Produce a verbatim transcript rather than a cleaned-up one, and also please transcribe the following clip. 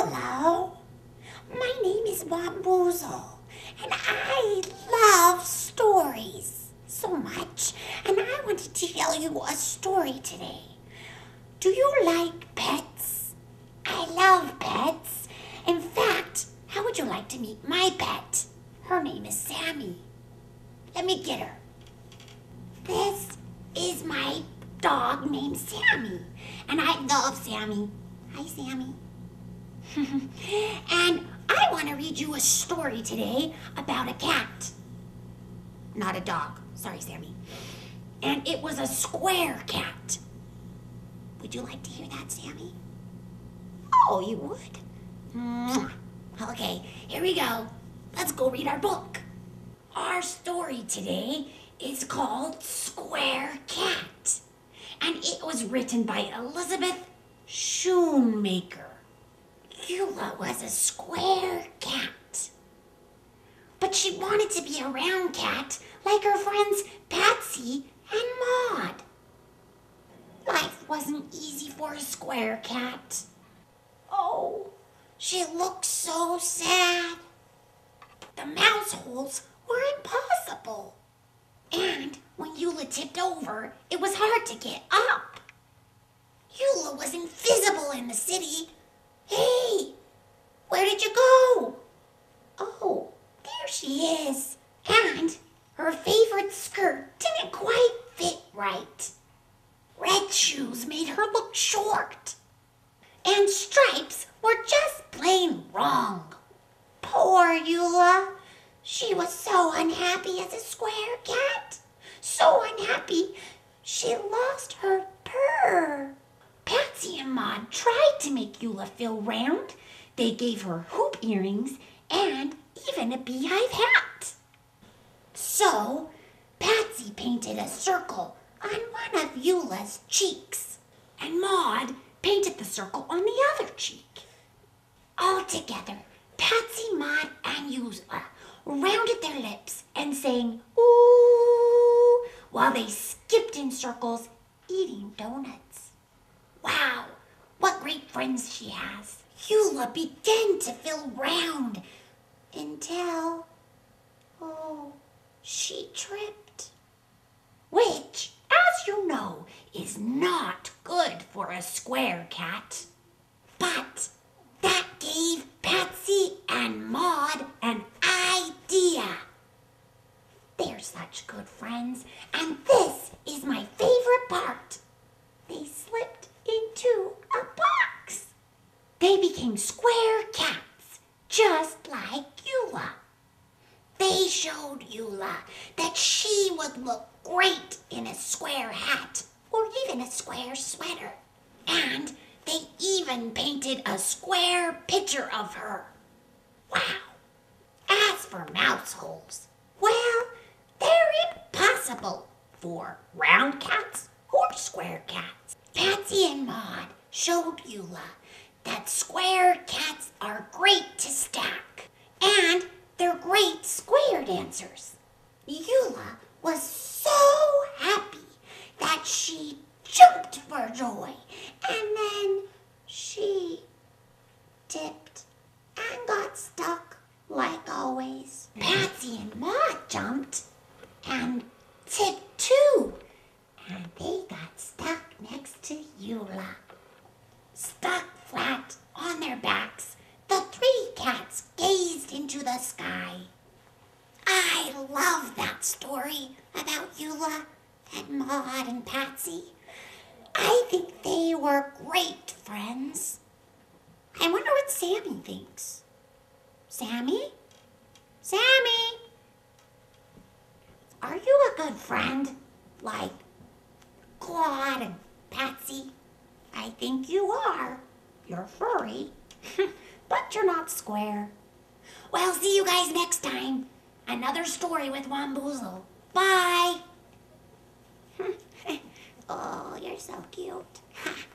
Hello, my name is Wamboozle, and I love stories so much, and I wanted to tell you a story today. Do you like pets? I love pets. In fact, how would you like to meet my pet? Her name is Sammy. Let me get her. This is my dog named Sammy, and I love Sammy. Hi, Sammy. And I want to read you a story today about a cat. Not a dog. Sorry, Sammy. And it was a square cat. Would you like to hear that, Sammy? Oh, you would? Mwah. Okay, here we go. Let's go read our book. Our story today is called Square Cat. And it was written by Elizabeth Shoemaker. Eula was a square cat. But she wanted to be a round cat like her friends Patsy and Maud. Life wasn't easy for a square cat. Oh, she looked so sad. The mouse holes were impossible. And when Eula tipped over, it was hard to get up. Eula was invisible in the city. Hey, where did you go? Oh, there she is. And her favorite skirt didn't quite fit right. Red shoes made her look short. And stripes were just plain wrong. Poor Eula. She was so unhappy as a square cat. So unhappy, she lost her purr. Patsy and Maud tried to make Eula feel round. They gave her hoop earrings and even a beehive hat. So, Patsy painted a circle on one of Eula's cheeks, and Maud painted the circle on the other cheek. All together, Patsy, Maud, and Eula rounded their lips and sang ooh while they skipped in circles eating donuts. Wow, what great friends she has. Eula began to feel round until, oh, she tripped. Which, as you know, is not good for a square cat. But that gave Patsy and Maud an idea. They're such good friends, and this is my favorite part. They slipped into a box. They became square cats, just like Eula. They showed Eula that she would look great in a square hat or even a square sweater. And they even painted a square picture of her. Wow. As for mouse holes, well, they're impossible for round cats or square cats. Patsy and Maud showed Eula that square cats are great to stack, and they're great square dancers. Eula was so happy that she jumped for joy, and then she tipped and got stuck like always. Patsy and Maud jumped and tipped too, and they got stuck next to Eula. Stuck flat on their backs, the three cats gazed into the sky. I love that story about Eula and Maud and Patsy. I think they were great friends. I wonder what Sammy thinks. Sammy? Sammy? Are you a good friend like Claude and Patsy? I think you are. You're furry, but you're not square. Well, see you guys next time. Another story with Wamboozle. Bye. Oh, you're so cute.